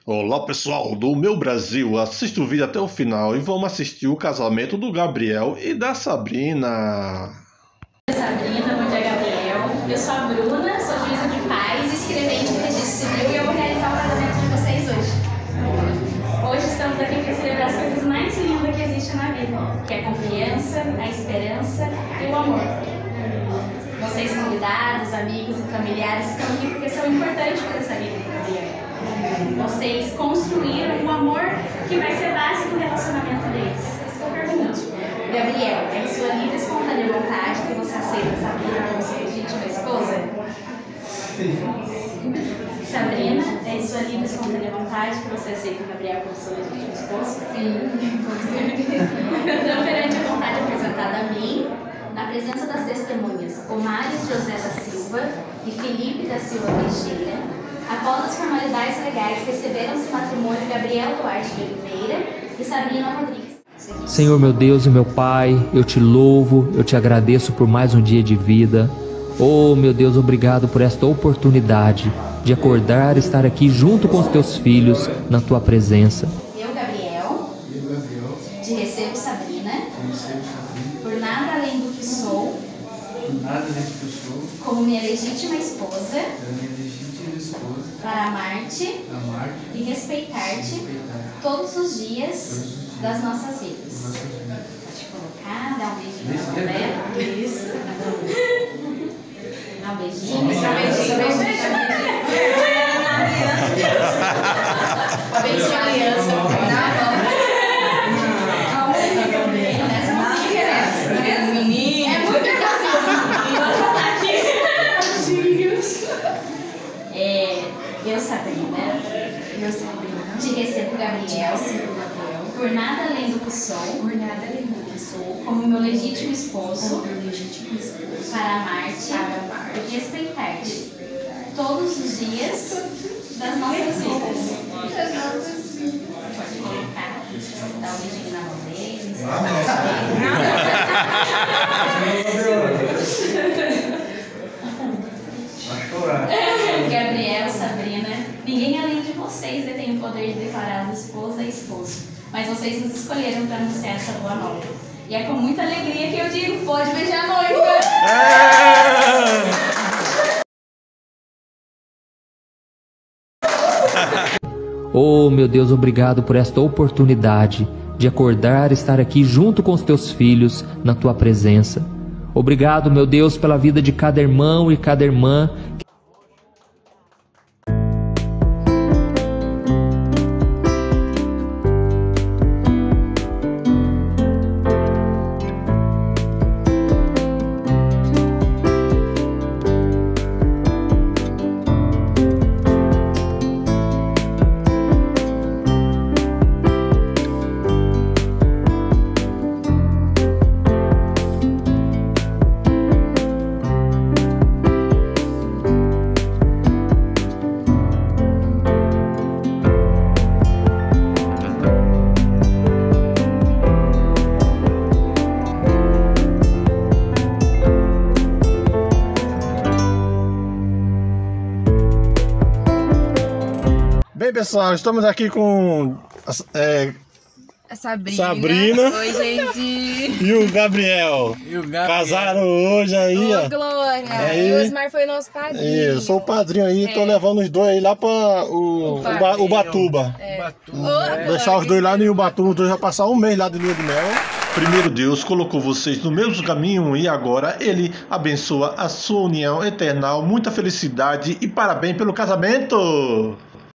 Olá pessoal do meu Brasil, assista o vídeo até o final e vamos assistir o casamento do Gabriel e da Sabrina. Sabrina, bom dia Gabriel. Eu sou a Bruna, sou juíza de paz e escrevente do registro civil e eu vou realizar o casamento de vocês hoje. Hoje estamos aqui para celebrar as coisas mais lindas que existem na vida, que é a confiança, a esperança e o amor. Vocês convidados, amigos e familiares estão aqui porque são importantes para essa vida do Gabriel. Vocês construíram um amor que vai ser base do relacionamento deles. Eu pergunto, Gabriel, é sua livre e espontânea vontade que você aceita Sabrina como sua legítima esposa? Sim. Sabrina, é sua livre e espontânea vontade que você aceita Gabriel como sua legítima esposa? Sim. Então, perante a vontade apresentada a mim, na presença das testemunhas Omário José da Silva e Felipe da Silva Teixeira, após as formalidades legais, receberam-se matrimônio Gabriel Duarte de Oliveira e Sabrina Rodrigues. Senhor meu Deus e meu Pai, eu te louvo, eu te agradeço por mais um dia de vida. Oh meu Deus, obrigado por esta oportunidade de acordar e estar aqui junto com os teus filhos na tua presença. Eu, Gabriel, te recebo Sabrina, por nada além do que sou, como minha legítima esposa, para amar-te e respeitar-te todos os dias das nossas vidas. Pode colocar, dar um beijinho na mão dela. Isso. Dá um beijinho. Abençoe a aliança. Eu, Sabrina, te recebo Gabriel, por nada além do que sou, como meu legítimo esposo, para amar-te e respeitar-te todos os dias das nossas vidas. Pode colocar, dar um beijinho na mão dele. Gabriel, Sabrina, ninguém além de vocês detém o poder de declarar-vos esposa e esposo, mas vocês nos escolheram para anunciar essa boa nova. E é com muita alegria que eu digo, pode beijar a noiva! Oh meu Deus, obrigado por esta oportunidade de acordar e estar aqui junto com os teus filhos na tua presença. Obrigado, meu Deus, pela vida de cada irmão e cada irmã. Bem pessoal, estamos aqui com a Sabrina. Oi, gente. E o Gabriel. Casaram hoje aí, ó. Glória. Aí, e o Osmar foi nosso padrinho. Eu sou o padrinho aí, tô levando os dois aí lá para Ubatuba. Deixar os dois lá no Ubatuba, os dois já passaram um mês lá de lua de mel. Primeiro Deus colocou vocês no mesmo caminho e agora Ele abençoa a sua união eternal. Muita felicidade e parabéns pelo casamento!